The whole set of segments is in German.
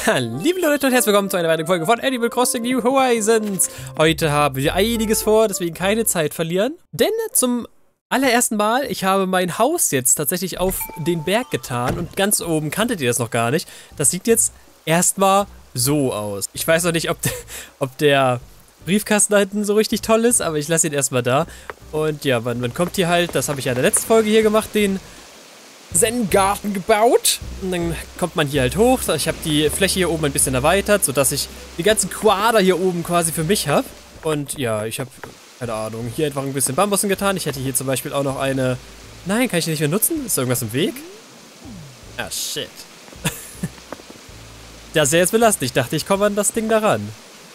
Liebe Leute und herzlich willkommen zu einer weiteren Folge von Animal Crossing New Horizons. Heute haben wir einiges vor, deswegen keine Zeit verlieren. Denn zum allerersten Mal, ich habe mein Haus jetzt tatsächlich auf den Berg getan und ganz oben kanntet ihr das noch gar nicht. Das sieht jetzt erstmal so aus. Ich weiß noch nicht, ob der Briefkasten da hinten so richtig toll ist, aber ich lasse ihn erstmal da. Und ja, man kommt hier halt, das habe ich ja in der letzten Folge hier gemacht, den Zen-Garten gebaut. Und dann kommt man hier halt hoch. Ich habe die Fläche hier oben ein bisschen erweitert, sodass ich die ganzen Quader hier oben quasi für mich habe. Und ja, ich habe, keine Ahnung, hier einfach ein bisschen Bambussen getan. Ich hätte hier zum Beispiel auch noch eine... Nein, kann ich die nicht mehr nutzen? Ist da irgendwas im Weg? Ah, shit. Das ist ja jetzt belastend. Ich dachte, ich komme an das Ding da ran.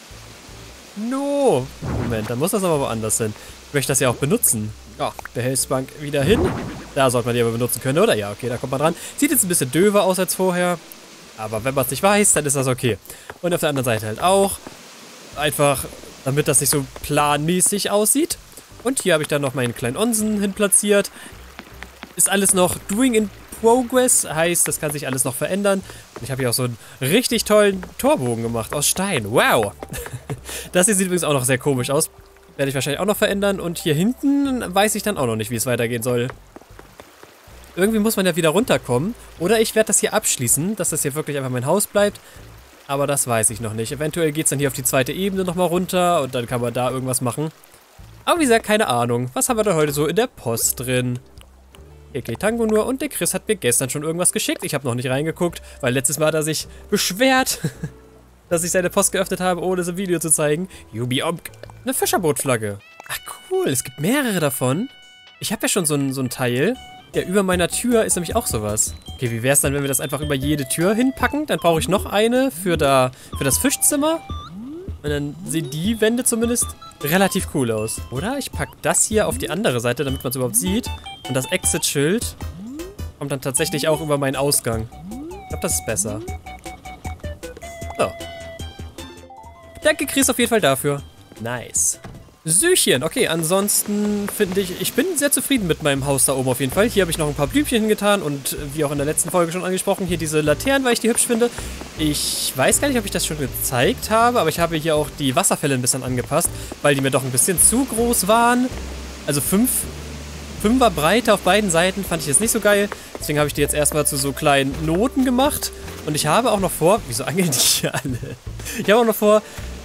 No. Moment, dann muss das aber woanders hin. Ich möchte das ja auch benutzen. Ja, der Hilfsbank wieder hin. Da sollte man die aber benutzen können, oder? Ja, okay, da kommt man dran. Sieht jetzt ein bisschen döver aus als vorher. Aber wenn man es nicht weiß, dann ist das okay. Und auf der anderen Seite halt auch. Einfach, damit das nicht so planmäßig aussieht. Und hier habe ich dann noch meinen kleinen Onsen hin platziert. Ist alles noch doing in progress. Heißt, das kann sich alles noch verändern. Und ich habe hier auch so einen richtig tollen Torbogen gemacht aus Stein. Wow. Das hier sieht übrigens auch noch sehr komisch aus. Werde ich wahrscheinlich auch noch verändern. Und hier hinten weiß ich dann auch noch nicht, wie es weitergehen soll. Irgendwie muss man ja wieder runterkommen. Oder ich werde das hier abschließen, dass das hier wirklich einfach mein Haus bleibt. Aber das weiß ich noch nicht. Eventuell geht es dann hier auf die zweite Ebene nochmal runter. Und dann kann man da irgendwas machen. Aber wie gesagt, keine Ahnung. Was haben wir da heute so in der Post drin? Okay, Tango nur. Und der Chris hat mir gestern schon irgendwas geschickt. Ich habe noch nicht reingeguckt, weil letztes Mal hat er sich beschwert, dass ich seine Post geöffnet habe, ohne so ein Video zu zeigen. Yubi Omk. Eine Fischerbootflagge. Ach cool, es gibt mehrere davon. Ich habe ja schon so ein Teil. Ja, über meiner Tür ist nämlich auch sowas. Okay, wie wäre es dann, wenn wir das einfach über jede Tür hinpacken? Dann brauche ich noch eine für das Fischzimmer. Und dann sehen die Wände zumindest relativ cool aus. Oder ich packe das hier auf die andere Seite, damit man es überhaupt sieht. Und das Exit-Schild kommt dann tatsächlich auch über meinen Ausgang. Ich glaube, das ist besser. So. Danke, Chris, auf jeden Fall dafür. Nice. Süchchen. Okay, ansonsten finde ich bin sehr zufrieden mit meinem Haus da oben auf jeden Fall. Hier habe ich noch ein paar Blümchen hingetan und wie auch in der letzten Folge schon angesprochen, hier diese Laternen, weil ich die hübsch finde. Ich weiß gar nicht, ob ich das schon gezeigt habe, aber ich habe hier auch die Wasserfälle ein bisschen angepasst, weil die mir doch ein bisschen zu groß waren. Also 5er Breite auf beiden Seiten fand ich jetzt nicht so geil. Deswegen habe ich die jetzt erstmal zu so kleinen Noten gemacht. Und ich habe auch noch vor... Wieso angeln die hier alle? Ich habe auch noch vor,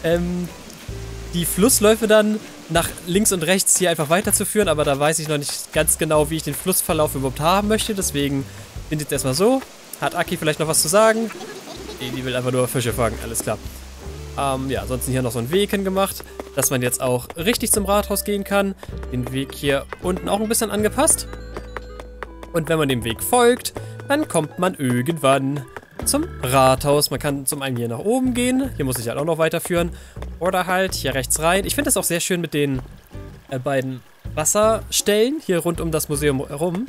die Flussläufe dann nach links und rechts hier einfach weiterzuführen, aber da weiß ich noch nicht ganz genau, wie ich den Flussverlauf überhaupt haben möchte, deswegen bin ich jetzt erstmal so. Hat Aki vielleicht noch was zu sagen? Nee, die will einfach nur Fische fangen, alles klar. Ja, ansonsten hier noch so einen Weg hingemacht, dass man jetzt auch richtig zum Rathaus gehen kann. Den Weg hier unten auch ein bisschen angepasst. Und wenn man dem Weg folgt, dann kommt man irgendwann zum Rathaus. Man kann zum einen hier nach oben gehen. Hier muss ich halt auch noch weiterführen. Oder halt hier rechts rein. Ich finde das auch sehr schön mit den beiden Wasserstellen hier rund um das Museum herum.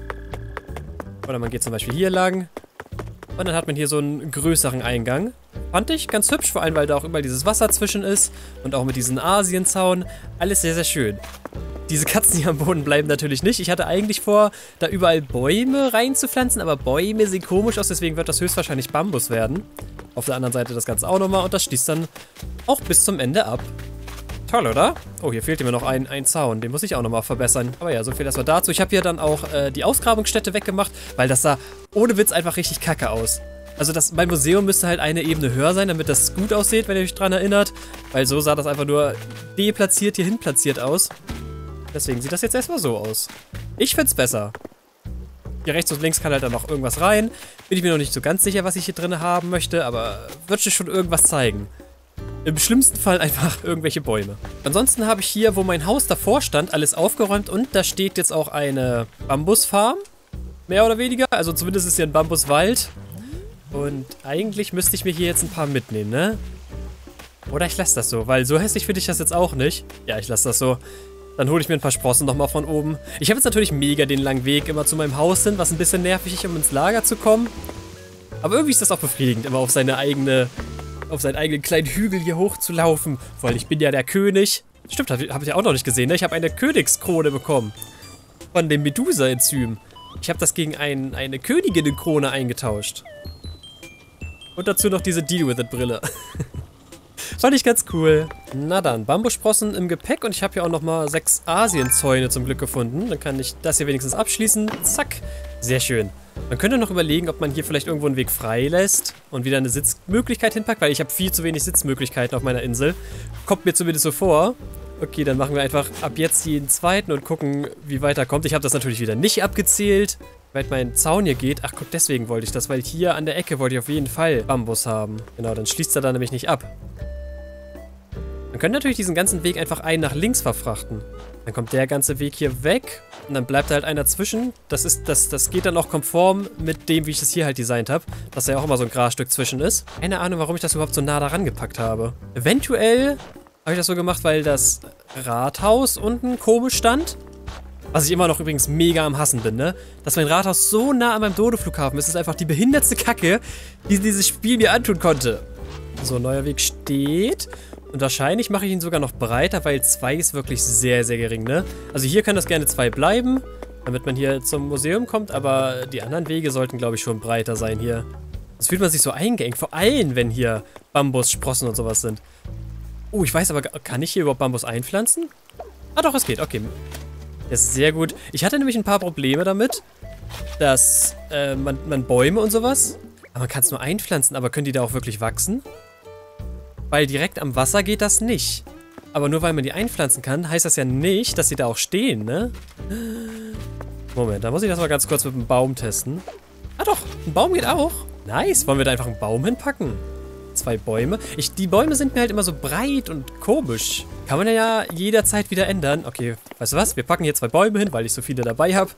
Oder man geht zum Beispiel hier lang. Und dann hat man hier so einen größeren Eingang. Fand ich ganz hübsch, vor allem weil da auch überall dieses Wasser zwischen ist. Und auch mit diesem Asienzaun. Alles sehr, sehr schön. Diese Katzen hier am Boden bleiben natürlich nicht. Ich hatte eigentlich vor, da überall Bäume reinzupflanzen, aber Bäume sehen komisch aus, deswegen wird das höchstwahrscheinlich Bambus werden. Auf der anderen Seite das Ganze auch nochmal und das schließt dann auch bis zum Ende ab. Toll, oder? Oh, hier fehlt mir noch ein Zaun, den muss ich auch nochmal verbessern. Aber ja, so viel erstmal dazu. Ich habe hier dann auch die Ausgrabungsstätte weggemacht, weil das sah ohne Witz einfach richtig kacke aus. Also mein Museum müsste halt eine Ebene höher sein, damit das gut aussieht, wenn ihr euch dran erinnert. Weil so sah das einfach nur deplatziert hierhin platziert aus. Deswegen sieht das jetzt erstmal so aus. Ich find's besser. Hier rechts und links kann halt dann noch irgendwas rein. Bin ich mir noch nicht so ganz sicher, was ich hier drin haben möchte, aber wird schon irgendwas zeigen. Im schlimmsten Fall einfach irgendwelche Bäume. Ansonsten habe ich hier, wo mein Haus davor stand, alles aufgeräumt und da steht jetzt auch eine Bambusfarm. Mehr oder weniger. Also zumindest ist hier ein Bambuswald. Und eigentlich müsste ich mir hier jetzt ein paar mitnehmen, ne? Oder ich lasse das so, weil so hässlich finde ich das jetzt auch nicht. Ja, ich lasse das so. Dann hole ich mir ein paar Sprossen nochmal von oben. Ich habe jetzt natürlich mega den langen Weg immer zu meinem Haus hin, was ein bisschen nervig ist, um ins Lager zu kommen. Aber irgendwie ist das auch befriedigend, immer auf seinen eigenen kleinen Hügel hier hochzulaufen. Weil ich bin ja der König. Stimmt, habe ich ja auch noch nicht gesehen, ne? Ich habe eine Königskrone bekommen. Von dem Medusa-Enzym. Ich habe das gegen eine Königinnenkrone eingetauscht. Und dazu noch diese Deal-with-it-Brille. Fand ich ganz cool. Na dann, Bambussprossen im Gepäck und ich habe hier auch nochmal 6 Asienzäune zum Glück gefunden. Dann kann ich das hier wenigstens abschließen. Zack. Sehr schön. Man könnte noch überlegen, ob man hier vielleicht irgendwo einen Weg frei lässt und wieder eine Sitzmöglichkeit hinpackt, weil ich habe viel zu wenig Sitzmöglichkeiten auf meiner Insel. Kommt mir zumindest so vor. Okay, dann machen wir einfach ab jetzt jeden zweiten und gucken, wie weiter kommt. Ich habe das natürlich wieder nicht abgezählt, wie weit mein Zaun hier geht. Ach guck, deswegen wollte ich das, weil hier an der Ecke wollte ich auf jeden Fall Bambus haben. Genau, dann schließt er da nämlich nicht ab. Man könnte natürlich diesen ganzen Weg einfach einen nach links verfrachten. Dann kommt der ganze Weg hier weg und dann bleibt da halt einer zwischen. Das geht dann auch konform mit dem, wie ich das hier halt designt habe. Dass da ja auch immer so ein Grasstück zwischen ist. Keine Ahnung, warum ich das überhaupt so nah daran gepackt habe. Eventuell habe ich das so gemacht, weil das Rathaus unten komisch stand. Was ich immer noch übrigens mega am Hassen bin, ne? Dass mein Rathaus so nah an meinem Dodo-Flughafen ist, ist einfach die behindertste Kacke, die dieses Spiel mir antun konnte. So, neuer Weg steht. Und wahrscheinlich mache ich ihn sogar noch breiter, weil 2 ist wirklich sehr, sehr gering, ne? Also hier kann das gerne 2 bleiben, damit man hier zum Museum kommt, aber die anderen Wege sollten, glaube ich, schon breiter sein hier. Sonst fühlt man sich so eingeengt, vor allem, wenn hier Bambus, Sprossen und sowas sind. Oh, ich weiß aber, kann ich hier überhaupt Bambus einpflanzen? Ah doch, es geht, okay. Das ist sehr gut. Ich hatte nämlich ein paar Probleme damit, dass man Bäume und sowas, aber man kann es nur einpflanzen, aber können die da auch wirklich wachsen? Weil direkt am Wasser geht das nicht. Aber nur weil man die einpflanzen kann, heißt das ja nicht, dass sie da auch stehen, ne? Moment, da muss ich das mal ganz kurz mit dem Baum testen. Ah doch, ein Baum geht auch. Nice, wollen wir da einfach einen Baum hinpacken? 2 Bäume. Die Bäume sind mir halt immer so breit und komisch. Kann man ja jederzeit wieder ändern. Okay, weißt du was? Wir packen hier 2 Bäume hin, weil ich so viele dabei habe.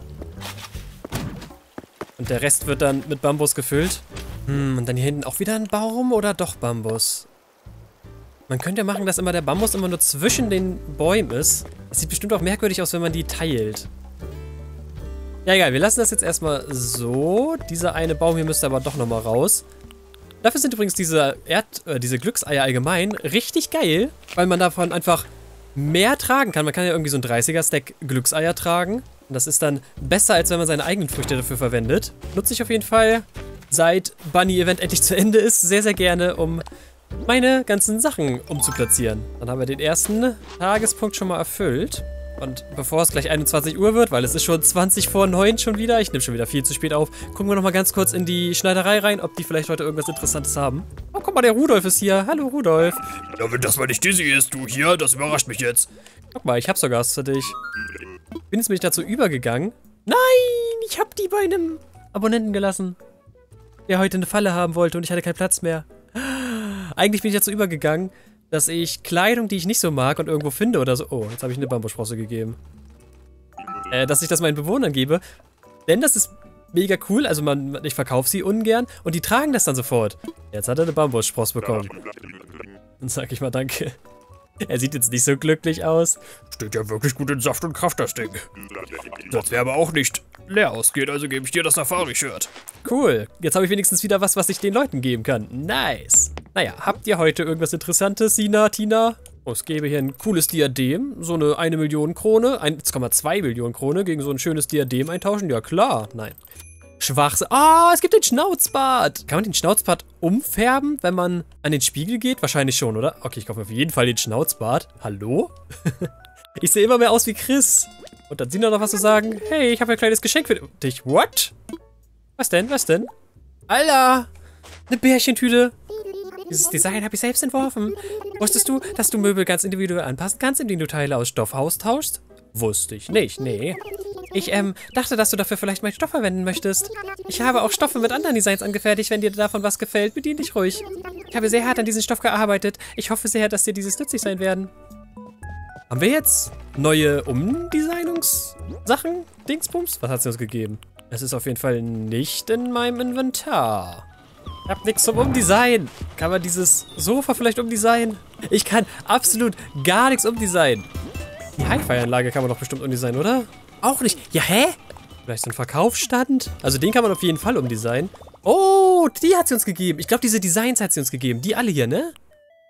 Und der Rest wird dann mit Bambus gefüllt. Und dann hier hinten auch wieder ein Baum oder doch Bambus? Man könnte ja machen, dass immer der Bambus immer nur zwischen den Bäumen ist. Das sieht bestimmt auch merkwürdig aus, wenn man die teilt. Ja, egal, wir lassen das jetzt erstmal so. Dieser eine Baum hier müsste aber doch nochmal raus. Dafür sind übrigens diese Glückseier allgemein richtig geil, weil man davon einfach mehr tragen kann. Man kann ja irgendwie so ein 30er-Stack Glückseier tragen. Und das ist dann besser, als wenn man seine eigenen Früchte dafür verwendet. Nutze ich auf jeden Fall, seit Bunny-Event endlich zu Ende ist, sehr, sehr gerne, um meine ganzen Sachen umzuplatzieren. Dann haben wir den ersten Tagespunkt schon mal erfüllt. Und bevor es gleich 21 Uhr wird, weil es ist schon 20 vor 9 schon wieder, ich nehme schon wieder viel zu spät auf, gucken wir nochmal ganz kurz in die Schneiderei rein, ob die vielleicht heute irgendwas Interessantes haben. Oh, guck mal, der Rudolf ist hier. Hallo, Rudolf. Ja, wenn das mal nicht Dizzy ist, du hier, das überrascht mich jetzt. Guck mal, ich hab sogar was für dich. Bin jetzt nämlich dazu übergegangen. Nein, ich hab die bei einem Abonnenten gelassen, der heute eine Falle haben wollte und ich hatte keinen Platz mehr. Eigentlich bin ich dazu übergegangen, dass ich Kleidung, die ich nicht so mag und irgendwo finde oder so... Oh, jetzt habe ich eine Bambussprosse gegeben. Dass ich das meinen Bewohnern gebe. Denn das ist mega cool. Also ich verkaufe sie ungern und die tragen das dann sofort. Jetzt hat er eine Bambussprosse bekommen. Dann sag ich mal danke. Er sieht jetzt nicht so glücklich aus. Steht ja wirklich gut in Saft und Kraft, das Ding. Sonst wäre aber auch nicht leer ausgeht, also gebe ich dir das Safari-Shirt. Cool. Jetzt habe ich wenigstens wieder was ich den Leuten geben kann. Nice. Naja, habt ihr heute irgendwas Interessantes, Sina, Tina? Oh, ich gebe hier ein cooles Diadem. So eine 1 Million Krone, 1,2 Millionen Krone gegen so ein schönes Diadem eintauschen. Ja klar, nein. Schwachsinn. Ah, es gibt den Schnauzbart. Kann man den Schnauzbart umfärben, wenn man an den Spiegel geht? Wahrscheinlich schon, oder? Okay, ich kaufe auf jeden Fall den Schnauzbart. Hallo? Ich sehe immer mehr aus wie Chris. Und dann sind da noch was zu sagen. Hey, ich habe ein kleines Geschenk für dich. What? Was denn? Was denn? Alter! Eine Bärchentüte. Dieses Design habe ich selbst entworfen. Wusstest du, dass du Möbel ganz individuell anpassen kannst, indem du Teile aus Stoff austauschst? Wusste ich nicht, nee. Ich, dachte, dass du dafür vielleicht meinen Stoff verwenden möchtest. Ich habe auch Stoffe mit anderen Designs angefertigt. Wenn dir davon was gefällt, bedien dich ruhig. Ich habe sehr hart an diesem Stoff gearbeitet. Ich hoffe sehr, dass dir dieses nützlich sein werden. Haben wir jetzt neue Umdesignungssachen? Dingsbums? Was hat sie uns gegeben? Es ist auf jeden Fall nicht in meinem Inventar. Ich hab nichts zum Umdesignen. Kann man dieses Sofa vielleicht umdesignen? Ich kann absolut gar nichts umdesignen. Die Hi-Fi-Anlage kann man doch bestimmt umdesignen, oder? Auch nicht. Ja, hä? Vielleicht so ein Verkaufsstand? Also den kann man auf jeden Fall umdesignen. Oh, die hat sie uns gegeben. Ich glaube, diese Designs hat sie uns gegeben. Die alle hier, ne?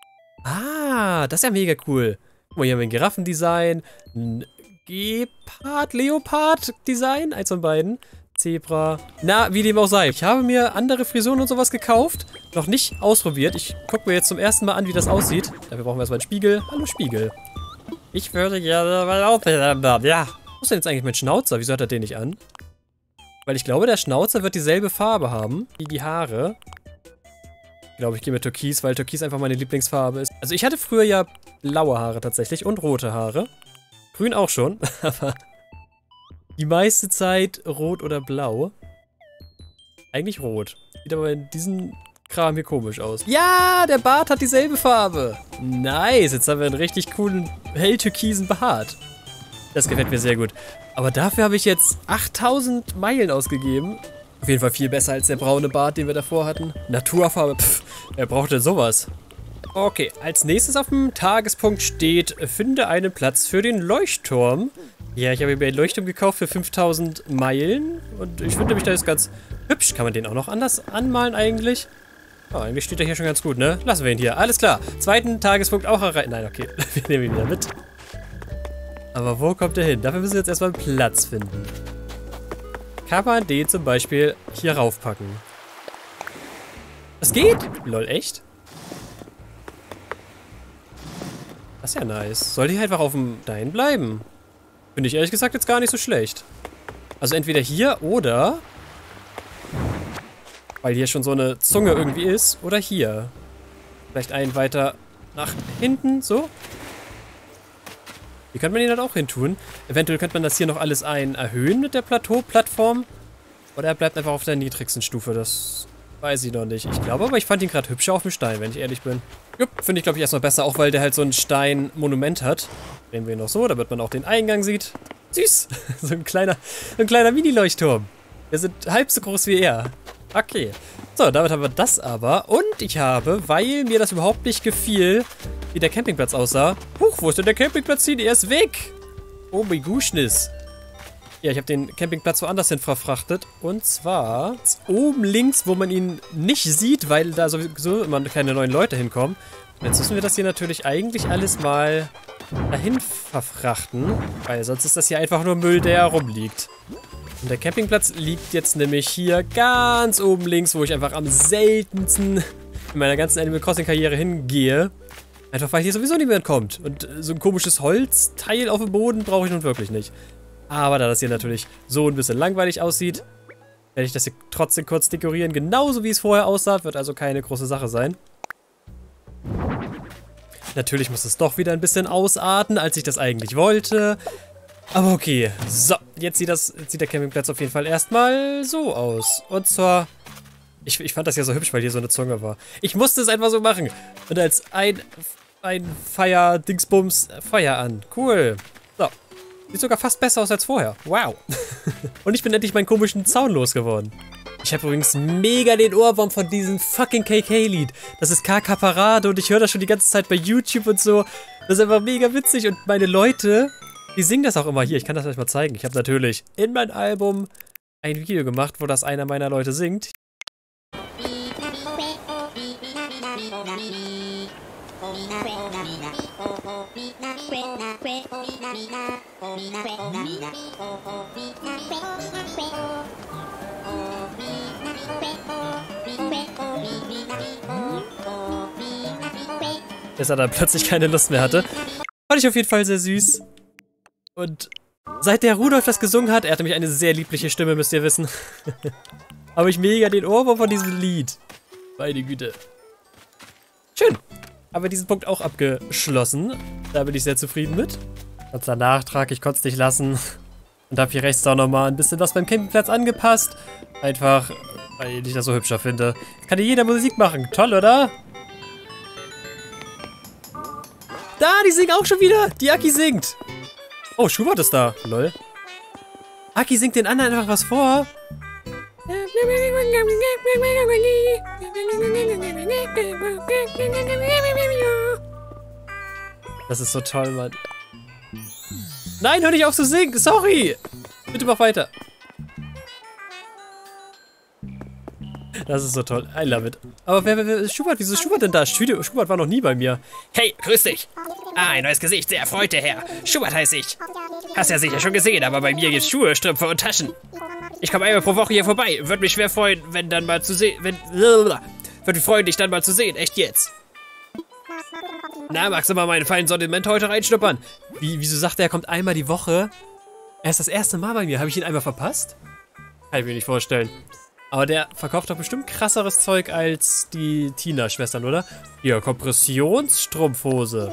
Ah, das ist ja mega cool. Guck mal, hier haben wir ein Giraffendesign, ein Gepard, Leopard-Design, eins von beiden. Zebra. Na, wie dem auch sei. Ich habe mir andere Frisuren und sowas gekauft. Noch nicht ausprobiert. Ich gucke mir jetzt zum ersten Mal an, wie das aussieht. Dafür brauchen wir erstmal einen Spiegel. Hallo, Spiegel. Ich würde gerne mal aufhören. Ja. Wo ist denn jetzt eigentlich mein Schnauzer? Wieso hat er den nicht an? Weil ich glaube, der Schnauzer wird dieselbe Farbe haben wie die Haare. Ich glaube, ich gehe mit Türkis, weil Türkis einfach meine Lieblingsfarbe ist. Also ich hatte früher ja blaue Haare tatsächlich und rote Haare. Grün auch schon, aber die meiste Zeit rot oder blau. Eigentlich rot. Sieht aber in diesem Kram hier komisch aus. Ja, der Bart hat dieselbe Farbe. Nice, jetzt haben wir einen richtig coolen, helltürkisen Bart. Das gefällt mir sehr gut. Aber dafür habe ich jetzt 8000 Meilen ausgegeben. Auf jeden Fall viel besser als der braune Bart, den wir davor hatten. Naturfarbe, pff, wer braucht denn sowas? Okay, als nächstes auf dem Tagespunkt steht, finde einen Platz für den Leuchtturm. Ja, ich habe mir einen Leuchtturm gekauft für 5000 Meilen. Und ich finde mich da jetzt ganz hübsch. Kann man den auch noch anders anmalen eigentlich? Oh, eigentlich steht er hier schon ganz gut, ne? Lassen wir ihn hier. Alles klar. Zweiten Tagespunkt auch erreicht. Nein, okay. Wir nehmen ihn wieder mit. Aber wo kommt er hin? Dafür müssen wir jetzt erstmal einen Platz finden. Kann man den zum Beispiel hier raufpacken? Das geht? Lol, echt? Das ist ja nice. Soll die einfach auf dem Stein bleiben? Finde ich ehrlich gesagt jetzt gar nicht so schlecht. Also entweder hier oder... Weil hier schon so eine Zunge irgendwie ist. Oder hier. Vielleicht einen weiter nach hinten, so. Hier könnte man ihn halt auch hin tun. Eventuell könnte man das hier noch alles erhöhen mit der Plateau-Plattform. Oder er bleibt einfach auf der niedrigsten Stufe. Das weiß ich noch nicht. Ich glaube aber, ich fand ihn gerade hübscher auf dem Stein, wenn ich ehrlich bin. Jupp, finde ich glaube ich erstmal besser, auch weil der halt so ein Steinmonument hat. Drehen wir ihn noch so, damit man auch den Eingang sieht. Süß! so ein kleiner Mini-Leuchtturm. Wir sind halb so groß wie er. Okay. So, damit haben wir das aber. Und ich habe, weil mir das überhaupt nicht gefiel, wie der Campingplatz aussah. Huch, wo ist denn der Campingplatz hin? Er ist weg! Oh mein Guschnis. Ja, ich habe den Campingplatz woanders hin verfrachtet. Und zwar oben links, wo man ihn nicht sieht, weil da sowieso immer keine neuen Leute hinkommen. Und jetzt müssen wir das hier natürlich eigentlich alles mal dahin verfrachten. Weil sonst ist das hier einfach nur Müll, der herumliegt. Und der Campingplatz liegt jetzt nämlich hier ganz oben links, wo ich einfach am seltensten in meiner ganzen Animal Crossing Karriere hingehe. Einfach weil hier sowieso niemand kommt. Und so ein komisches Holzteil auf dem Boden brauche ich nun wirklich nicht. Aber da das hier natürlich so ein bisschen langweilig aussieht, werde ich das hier trotzdem kurz dekorieren. Genauso wie es vorher aussah, wird also keine große Sache sein. Natürlich muss es doch wieder ein bisschen ausarten, als ich das eigentlich wollte. Aber okay, so, jetzt sieht der Campingplatz auf jeden Fall erstmal so aus. Und zwar, ich fand das ja so hübsch, weil hier so eine Zunge war. Ich musste es einfach so machen. Und als ein Feier-Dingsbums Feuer an. Cool. So, sieht sogar fast besser aus als vorher. Wow. Und ich bin endlich meinen komischen Zaun losgeworden. Ich habe übrigens mega den Ohrwurm von diesem fucking KK-Lied. Das ist KK Parade und ich höre das schon die ganze Zeit bei YouTube und so. Das ist einfach mega witzig und meine Leute... Die singen das auch immer hier. Ich kann das euch mal zeigen. Ich habe natürlich in mein Album ein Video gemacht, wo das einer meiner Leute singt. Bis er dann plötzlich keine Lust mehr hatte. Fand ich auf jeden Fall sehr süß. Und seit der Rudolf das gesungen hat, er hatte nämlich eine sehr liebliche Stimme, müsst ihr wissen, habe ich mega den Ohrwurm von diesem Lied. Meine Güte. Schön. Haben wir diesen Punkt auch abgeschlossen. Da bin ich sehr zufrieden mit. Kurzer Nachtrag, ich konnte es nicht lassen. Und habe hier rechts auch nochmal ein bisschen was beim Campingplatz angepasst. Einfach, weil ich das so hübscher finde. Jetzt kann hier jeder Musik machen. Toll, oder? Da, die singen auch schon wieder. Die Aki singt. Oh, Schubert ist da. Lol. Aki singt den anderen einfach was vor. Das ist so toll, Mann. Nein, hör nicht auf zu singen. Sorry. Bitte mach weiter. Das ist so toll. I love it. Aber wer ist Schubert? Wieso ist Schubert denn da? Schubert war noch nie bei mir. Hey, grüß dich. Ah, ein neues Gesicht. Sehr erfreut, der Herr. Schubert heiße ich. Hast ja sicher schon gesehen, aber bei mir gibt's Schuhe, Strümpfe und Taschen. Ich komme einmal pro Woche hier vorbei. Würde mich schwer freuen, wenn dann mal zu sehen. Würde mich freuen, dich dann mal zu sehen. Echt jetzt. Na, magst du mal meinen feinen Sortiment heute reinschnuppern? Wieso sagt er kommt einmal die Woche? Er ist das erste Mal bei mir. Habe ich ihn einmal verpasst? Kann ich mir nicht vorstellen. Aber der verkauft doch bestimmt krasseres Zeug als die Tina-Schwestern, oder? Hier, Kompressionsstrumpfhose.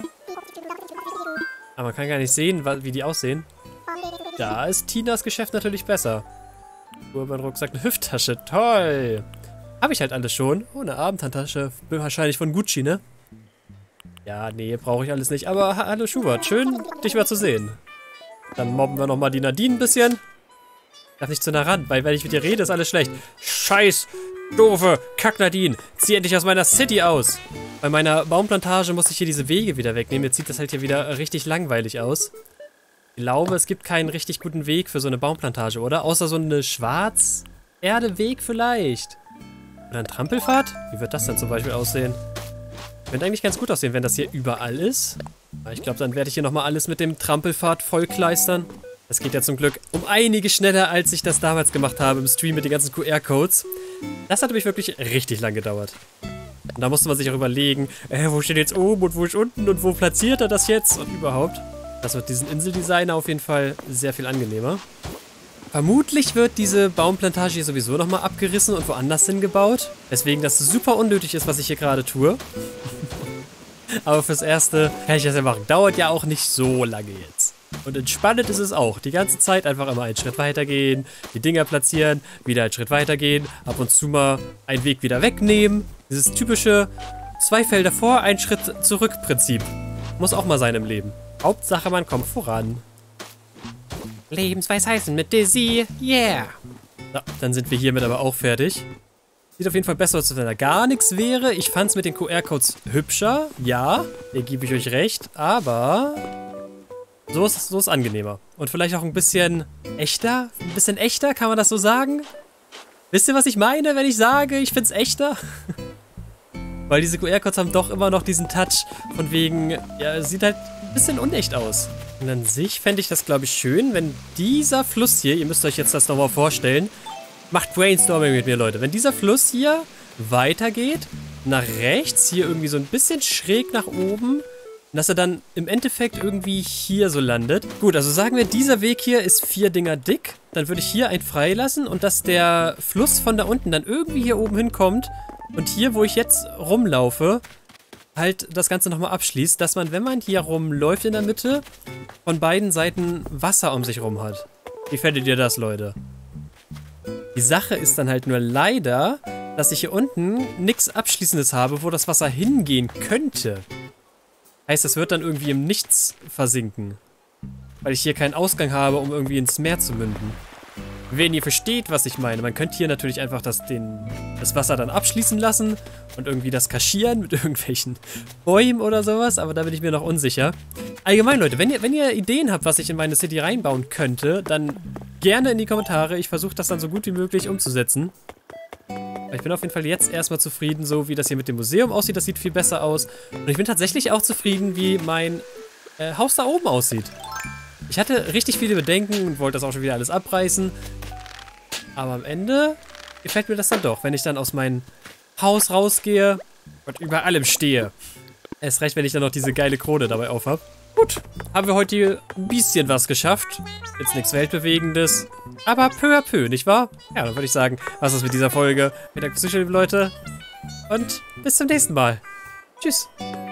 Aber man kann gar nicht sehen, wie die aussehen. Da ist Tinas Geschäft natürlich besser. Urban-Rucksack, eine Hüfttasche. Toll. Habe ich halt alles schon. Oh, eine Abendhandtasche. Wahrscheinlich von Gucci, ne? Ja, nee, brauche ich alles nicht. Aber hallo Schubert, schön, dich mal zu sehen. Dann mobben wir nochmal die Nadine ein bisschen. Darf nicht zu nah ran, weil wenn ich mit dir rede, ist alles schlecht. Scheiß, doofe Kack-Nadine. Zieh endlich aus meiner City aus. Bei meiner Baumplantage muss ich hier diese Wege wieder wegnehmen. Jetzt sieht das halt hier wieder richtig langweilig aus. Ich glaube, es gibt keinen richtig guten Weg für so eine Baumplantage, oder? Außer so eine Schwarz-Erde-Weg vielleicht. Oder ein Trampelpfad? Wie wird das denn zum Beispiel aussehen? Könnte eigentlich ganz gut aussehen, wenn das hier überall ist. Aber ich glaube, dann werde ich hier nochmal alles mit dem Trampelpfad vollkleistern. Das geht ja zum Glück um einiges schneller, als ich das damals gemacht habe im Stream mit den ganzen QR-Codes. Das hat nämlich wirklich richtig lang gedauert. Und da musste man sich auch überlegen, wo steht jetzt oben und wo ist unten und wo platziert er das jetzt und überhaupt. Das wird diesen Inseldesigner auf jeden Fall sehr viel angenehmer. Vermutlich wird diese Baumplantage hier sowieso nochmal abgerissen und woanders hingebaut. Deswegen das super unnötig ist, was ich hier gerade tue. Aber fürs Erste kann ich das ja machen. Dauert ja auch nicht so lange jetzt. Und entspannend ist es auch. Die ganze Zeit einfach immer einen Schritt weitergehen, die Dinger platzieren, wieder einen Schritt weitergehen, ab und zu mal einen Weg wieder wegnehmen. Dieses typische 2 Felder vor, ein Schritt zurück Prinzip. Muss auch mal sein im Leben. Hauptsache, man kommt voran. Lebensweisheiten mit Dizzy, yeah! So, dann sind wir hiermit aber auch fertig. Sieht auf jeden Fall besser aus, als wenn da gar nichts wäre. Ich fand es mit den QR-Codes hübscher. Ja, hier gebe ich euch recht. Aber so ist angenehmer. Und vielleicht auch ein bisschen echter. Ein bisschen echter, kann man das so sagen? Wisst ihr, was ich meine, wenn ich sage, ich finde es echter? Weil diese QR-Codes haben doch immer noch diesen Touch von wegen, ja, es sieht halt ein bisschen unecht aus. Und an sich fände ich das, glaube ich, schön, wenn dieser Fluss hier, ihr müsst euch jetzt das nochmal vorstellen, macht Brainstorming mit mir, Leute. Wenn dieser Fluss hier weitergeht, nach rechts, hier irgendwie so ein bisschen schräg nach oben, dass er dann im Endeffekt irgendwie hier so landet. Gut, also sagen wir, dieser Weg hier ist 4 Dinger dick. Dann würde ich hier einen freilassen und dass der Fluss von da unten dann irgendwie hier oben hinkommt und hier, wo ich jetzt rumlaufe, halt das Ganze nochmal abschließt, dass man, wenn man hier rumläuft in der Mitte, von beiden Seiten Wasser um sich rum hat. Wie fändet ihr das, Leute? Die Sache ist dann halt nur leider, dass ich hier unten nichts Abschließendes habe, wo das Wasser hingehen könnte. Heißt, es wird dann irgendwie im Nichts versinken. Weil ich hier keinen Ausgang habe, um irgendwie ins Meer zu münden. Wenn ihr versteht, was ich meine, man könnte hier natürlich einfach das Wasser dann abschließen lassen und irgendwie das kaschieren mit irgendwelchen Bäumen oder sowas, aber da bin ich mir noch unsicher. Allgemein, Leute, wenn ihr Ideen habt, was ich in meine City reinbauen könnte, dann gerne in die Kommentare. Ich versuche das dann so gut wie möglich umzusetzen. Ich bin auf jeden Fall jetzt erstmal zufrieden, so wie das hier mit dem Museum aussieht. Das sieht viel besser aus. Und ich bin tatsächlich auch zufrieden, wie mein Haus da oben aussieht. Ich hatte richtig viele Bedenken und wollte das auch schon wieder alles abreißen. Aber am Ende gefällt mir das dann doch, wenn ich dann aus meinem Haus rausgehe und über allem stehe. Erst recht, wenn ich dann noch diese geile Krone dabei aufhab. Gut, haben wir heute hier ein bisschen was geschafft. Jetzt nichts Weltbewegendes, aber peu à peu, nicht wahr? Ja, dann würde ich sagen, was ist mit dieser Folge? Vielen Dank fürs Zuschauen, liebe Leute. Und bis zum nächsten Mal. Tschüss.